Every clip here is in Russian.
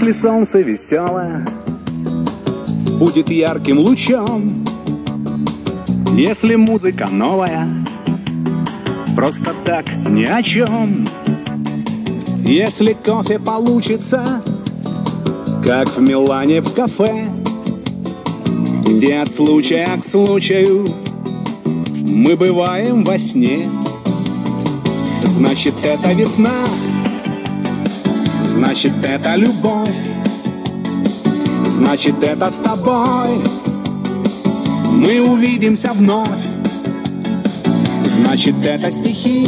Если солнце веселое будет ярким лучом, если музыка новая, просто так ни о чем, если кофе получится, как в Милане в кафе, где от случая к случаю мы бываем во сне, значит, это весна, значит, это любовь, значит, это с тобой мы увидимся вновь. Значит, это стихи,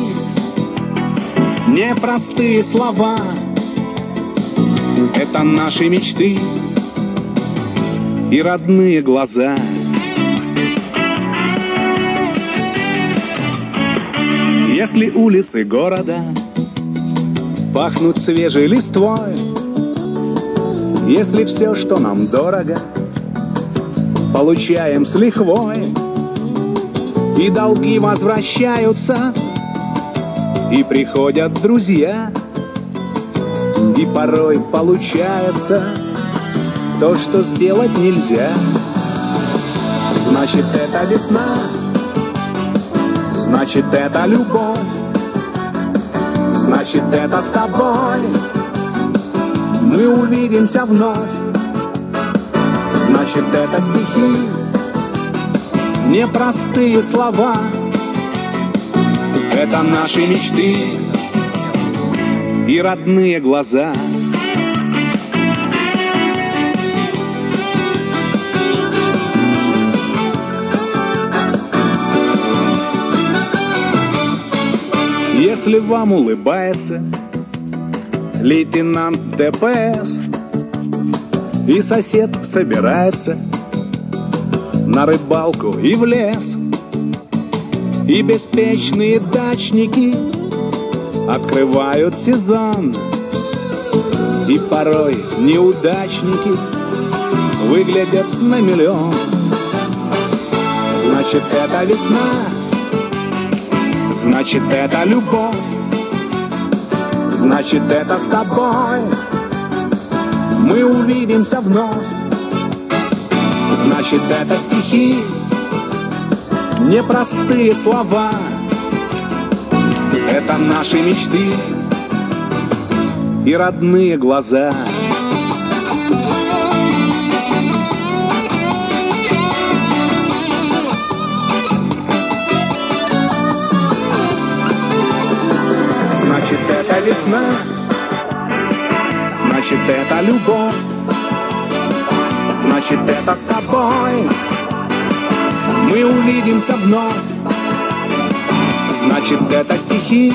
непростые слова, это наши мечты и родные глаза. Если улицы города пахнут свежей листвой, если все, что нам дорого, получаем с лихвой, и долги возвращаются, и приходят друзья, и порой получается то, что сделать нельзя. Значит, это весна, значит, это любовь, значит, это с тобой мы увидимся вновь. Значит, это стихи, непростые слова, это наши мечты и родные глаза. Если вам улыбается лейтенант ДПС, и сосед собирается на рыбалку и в лес, и беспечные дачники открывают сезон, и порой неудачники выглядят на миллион. Значит, это весна, значит, это любовь, значит, это с тобой мы увидимся вновь. Значит, это стихи, непростые слова, это наши мечты и родные глаза. Значит, это весна, значит, это любовь, значит, это с тобой мы увидимся вновь. Значит, это стихи,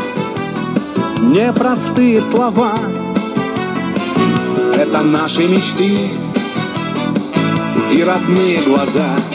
непростые слова, это наши мечты и родные глаза.